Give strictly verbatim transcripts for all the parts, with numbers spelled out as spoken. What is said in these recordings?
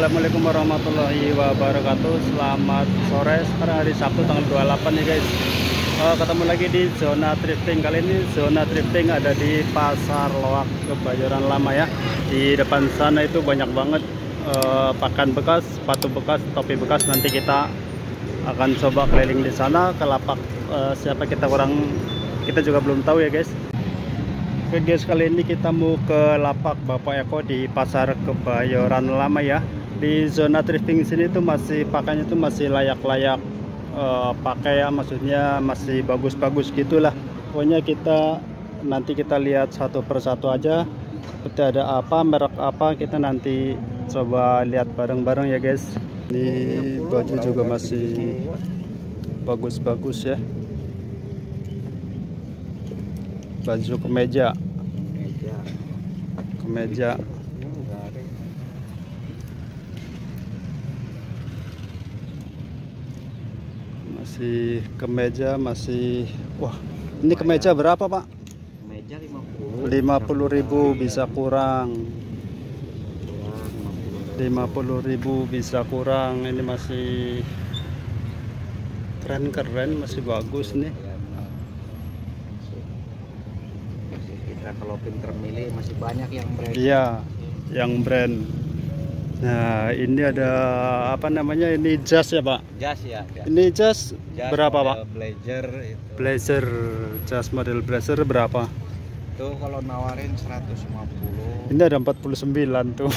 Assalamualaikum warahmatullahi wabarakatuh. Selamat sore, sekarang hari Sabtu tanggal dua puluh delapan nih guys. uh, Ketemu lagi di zona thrifting. Kali ini zona thrifting ada di Pasar Loak Kebayoran Lama ya. Di depan sana itu banyak banget uh, pakaian bekas, sepatu bekas, topi bekas. Nanti kita akan coba keliling di sana ke lapak uh, siapa kita kurang, kita juga belum tahu ya guys. Oke guys, kali ini kita mau ke lapak Bapak Eko di Pasar Kebayoran Lama ya. Di zona thrifting sini tuh masih pakainya tuh masih layak-layak uh, pakai ya, maksudnya masih bagus-bagus gitulah. Pokoknya kita nanti kita lihat satu persatu aja. Seperti ada apa, merek apa, kita nanti coba lihat bareng-bareng ya guys. Ini baju juga masih bagus-bagus ya. Baju kemeja, kemeja, masih kemeja, masih wah ini kemeja berapa Pak? Kemeja lima puluh ribu bisa kurang, lima puluh ribu bisa kurang. Ini masih keren-keren, masih bagus nih. Kalau pinter milih masih banyak yang brand. Iya, yang brand. Nah, ini ada apa namanya? Ini jas ya, Pak? Jas ya. Jas. Ini jas, jas berapa, Pak? Blazer itu. Blazer, jas model blazer berapa? Itu kalau nawarin seratus lima puluh. Ini ada empat puluh sembilan tuh.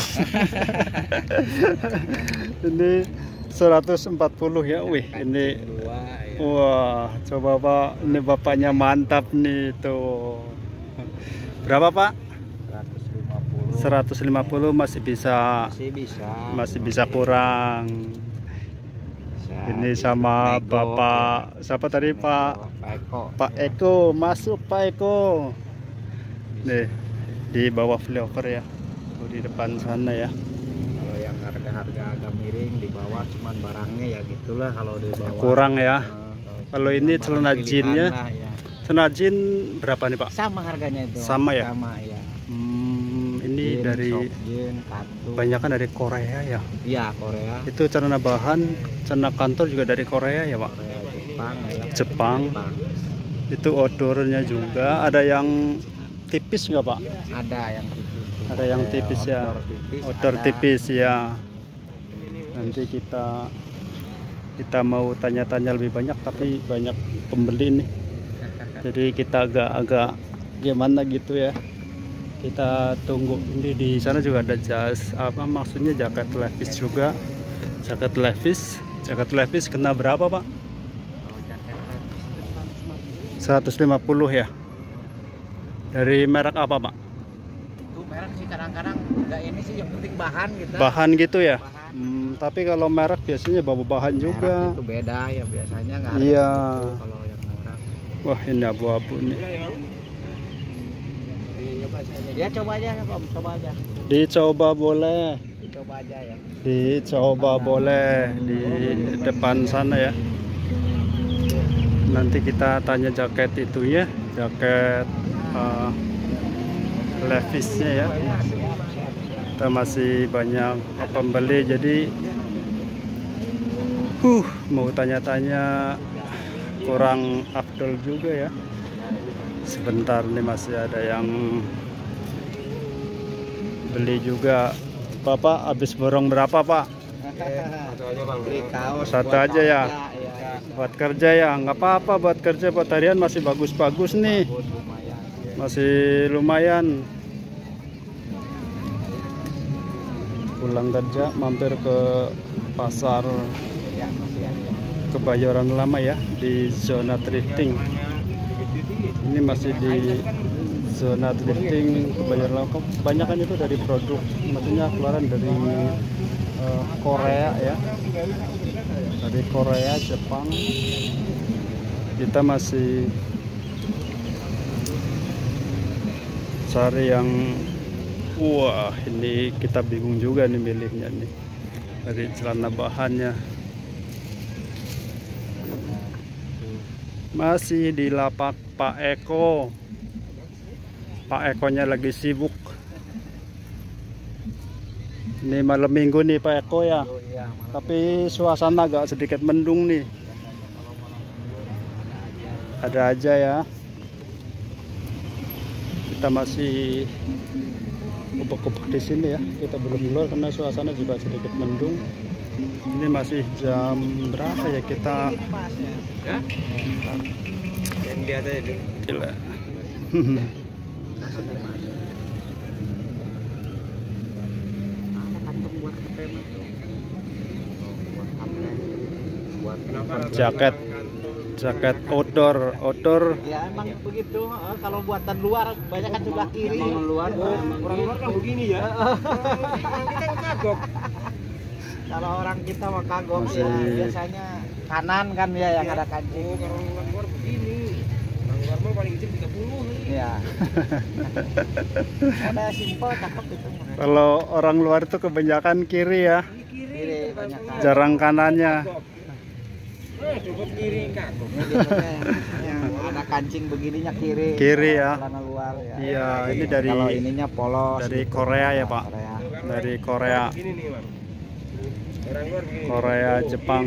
Ini seratus empat puluh ya. Wih, ini dua, ya. Wah, coba Pak, ini bapaknya mantap nih tuh. Berapa Pak? seratus lima puluh masih bisa, masih bisa, masih bisa kurang. Bisa. Ini sama Ego, Bapak siapa tadi Ego, Pak? Pak Eko. Pak Eko, masuk Pak Eko. Nih di bawah flyover ya, tuh di depan sana ya. Kalau yang harga-harga agak miring di bawah, cuman barangnya ya gitulah kalau di bawah. Kurang ya. Nah, kalau ini celana jeansnya. Ya. Celana jeans berapa nih Pak? Sama harganya itu. Sama ya? Sama ya. Hmm, ini jeans, dari jeans, banyak kan dari Korea ya? Iya, Korea. Itu celana bahan, celana kantor juga dari Korea ya Pak? Korea, Jepang, ya. Jepang. Jepang. Itu outdoornya juga. Ada yang tipis nggak Pak? Ada yang tipis. Ada yang tipis ya. Outdoor tipis ya. Nanti kita kita mau tanya-tanya lebih banyak, tapi banyak pembeli nih. Jadi kita agak-agak gimana gitu ya. Kita tunggu. Ini di sana juga ada jas, apa maksudnya jaket levis juga. Jaket levis, jaket levis kena berapa Pak? seratus lima puluh ya. Dari merek apa Pak? Itu merek sih kadang-kadang enggak ini sih, yang penting bahan gitu. Bahan gitu ya. Bahan. Hmm, tapi kalau merek biasanya bawa bahan merek juga. Itu beda ya biasanya nggak ada. Iya. Gitu, kalau yang merek. Wah ini abu-abu nih. Ya coba aja ya Om, coba aja. Dicoba boleh. Dicoba aja ya. Dicoba boleh di depan sana ya. Nanti kita tanya jaket itu ya, jaket uh, levisnya ya. Kita masih banyak pembeli, jadi huh mau tanya-tanya kurang afdol juga ya. Sebentar nih masih ada yang beli juga. Bapak habis borong berapa Pak? Satu aja Bang. Satu aja ya. Buat kerja ya, nggak apa-apa buat kerja, buat harian masih bagus-bagus nih. Masih lumayan. Pulang kerja mampir ke Pasar Kebayoran Lama ya, di zona thrifting. Ini masih di zona thrifting Kebayoran Lama. Kebanyakan itu dari produk, maksudnya keluaran dari uh, Korea ya, dari Korea, Jepang. Kita masih cari yang wah, ini kita bingung juga nih milihnya nih. Dari celana bahannya masih di lapak Pak Eko. Pak Ekonya lagi sibuk. Ini malam minggu nih Pak Eko ya. Oh, iya, malam. Tapi suasana agak sedikit mendung nih. Ada aja ya. Kita masih ubek-ubek di sini ya. Kita belum keluar karena suasana juga sedikit mendung. Ini masih jam berapa ya kita? Ya? Yang biasa itu. Gila. Jaket, jaket outdoor, outdoor. Ya emang begitu. Eh, kalau buatan luar banyak kan sebelah kiri. Emang luar, oh, orang luar kan begini ya. Kita kagok. Kalau orang kita mah kagok Masih... ya biasanya kanan kan ya yang ya. Ada kancing. Oh, kalau orang luar begini. Orang luar mah paling kecil tiga puluh. Iya. Ada simpel cakep itu. Kalau orang luar itu kebanyakan kiri ya. Kiri banyak. Jarang kanannya. Eh, cukup kiri kagok. Yang ada kancing begininya kiri. Kiri ya. Celana luar ya. Iya, ini dari kalau ininya polos. Dari gitu. Korea ya, Pak. Korea. Dari Korea. Korea, Jepang.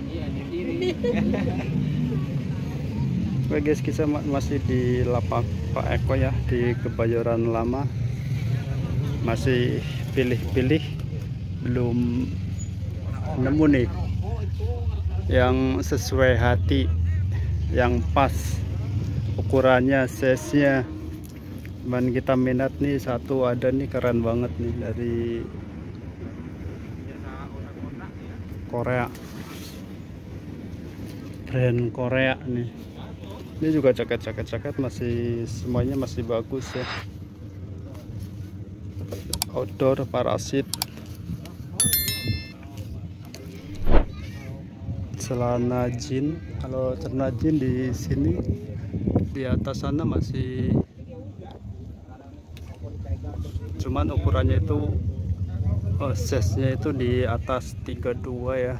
Oke guys, kita masih di lapak Pak Eko ya, di Kebayoran Lama. Masih pilih-pilih, belum nemu nih yang sesuai hati, yang pas ukurannya, size-nya. Cuman kita minat nih, satu ada nih keren banget nih dari Korea, brand Korea nih. Ini juga jaket-jaket-jaket masih semuanya masih bagus ya. Outdoor, parasit, celana jean. Kalau celana jean di sini, di atas sana masih, cuman ukurannya itu, oh, size-nya itu di atas tiga puluh dua ya.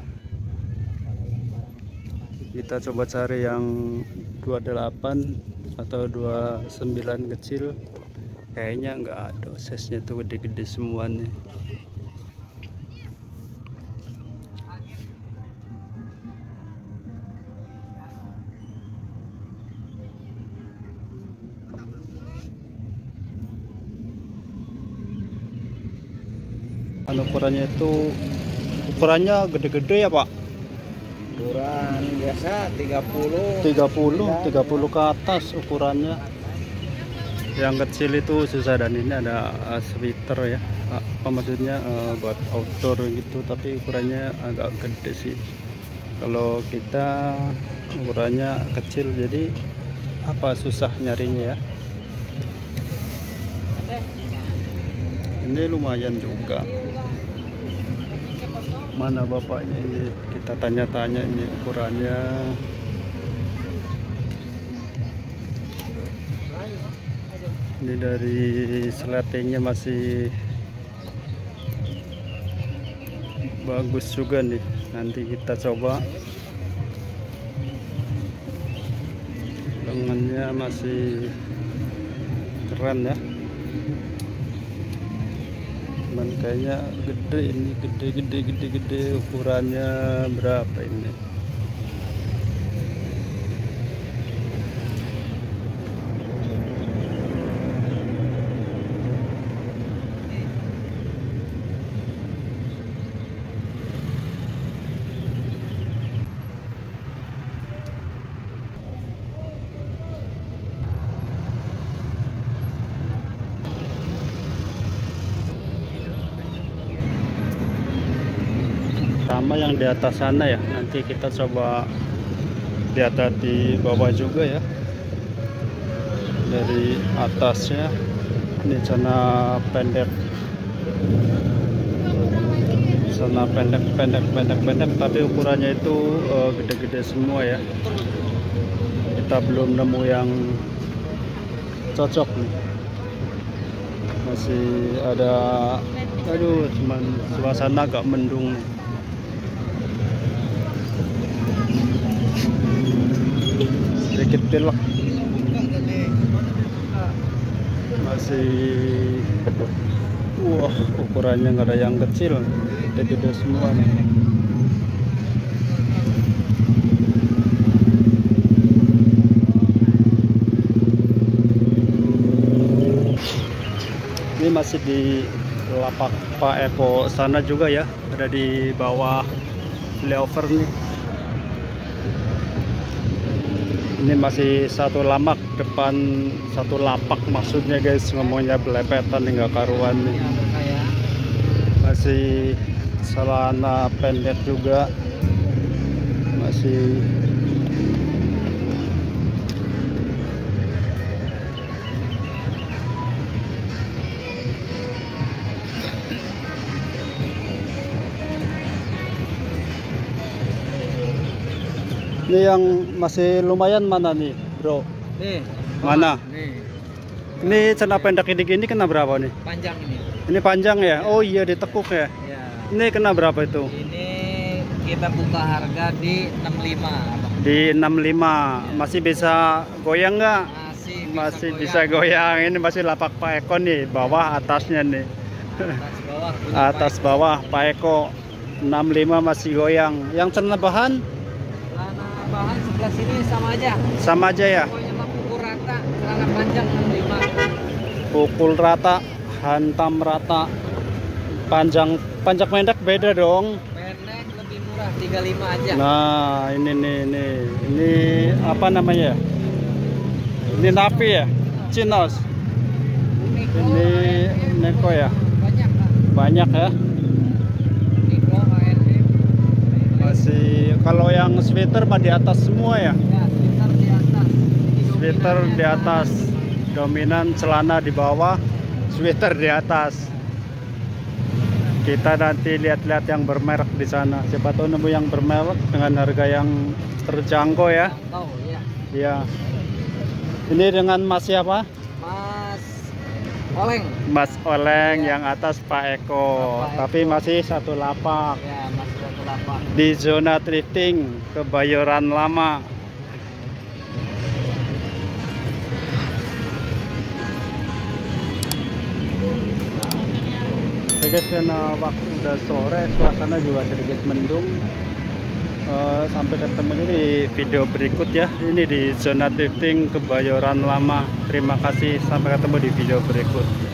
Kita coba cari yang dua puluh delapan atau dua puluh sembilan kecil. Kayaknya nggak ada, size-nya tuh gede-gede semua nih. Ukurannya itu, ukurannya gede-gede ya Pak? Ukuran biasa tiga puluh. tiga puluh, tiga puluh ke atas ukurannya. Yang kecil itu susah, dan ini ada uh, sweater ya. Apa maksudnya, uh, buat outdoor gitu, tapi ukurannya agak gede sih. Kalau kita ukurannya kecil, jadi apa susah nyarinya ya. Ini lumayan juga. Mana bapaknya ini? Kita tanya-tanya ini ukurannya. Ini dari sletingnya masih bagus juga nih. Nanti kita coba. Lengannya masih keren ya. Cuman kayaknya gede ini, gede gede gede gede. Ukurannya berapa ini? Sama yang di atas sana ya, nanti kita coba lihat di bawah juga ya. Dari atasnya ini celana pendek, celana pendek pendek pendek pendek tapi ukurannya itu gede-gede uh, semua ya. Kita belum nemu yang cocok nih, masih ada. Aduh, cuman suasana agak mendung nih. Sedikit pilek, masih Wah, ukurannya nggak ada yang kecil, gede-gede semua nih. Ini masih di lapak Pak Eko sana juga ya, ada di bawah flyover nih. Ini masih satu lamak depan satu lapak maksudnya guys, ngomongnya belepetan nggak karuan nih. Masih celana pendek juga, masih ini yang masih lumayan mana nih bro? Nih, Mana? Nih, Ini celana pendek ini gini kena berapa nih? panjang ini. Ini panjang ya? Oh iya, ditekuk ya. Ya. Ini kena berapa itu? Ini kita buka harga di enam puluh lima. Di enam puluh lima. Masih bisa goyang nggak? Masih bisa Masih goyang. bisa goyang. Ini masih lapak Pak Eko nih, bawah atasnya nih. Atas bawah. punya Atas Pak. bawah Pak Eko enam puluh lima masih goyang. Yang celana bahan Celana bahan sebelah sini sama aja. sama aja ya. Pokoknya mah pukul rata. Celana panjang enam puluh lima. Pukul rata, hantam rata. Panjang panjang pendek beda dong. Pendek lebih murah tiga puluh lima aja. Nah, ini nih ini. Ini apa namanya? Ini napi ya? Chinos. Niko, Ini Neko ya? banyak lah. Banyak ya. Niko, H L M. Masih kalau yang sweater mah di atas semua ya. Ya, sweater di atas. Sweater di atas. Dominan celana di bawah, sweater di atas. Kita nanti lihat-lihat yang bermerek di sana. Siapa tahu nemu yang bermerek dengan harga yang terjangkau ya. Tahu ya. Iya. Ini dengan Mas siapa? Mas Oleng. Mas Oleng, Iya. yang atas Pak Eko. Pak Eko. Tapi masih satu lapak Ya, Mas satu lapak. di zona thrifting Kebayoran Lama. Oke guys, karena waktu udah sore, suasana juga sedikit mendung. Eh, sampai ketemu di video berikut ya. Ini di zona thrifting Kebayoran Lama. Terima kasih, sampai ketemu di video berikut.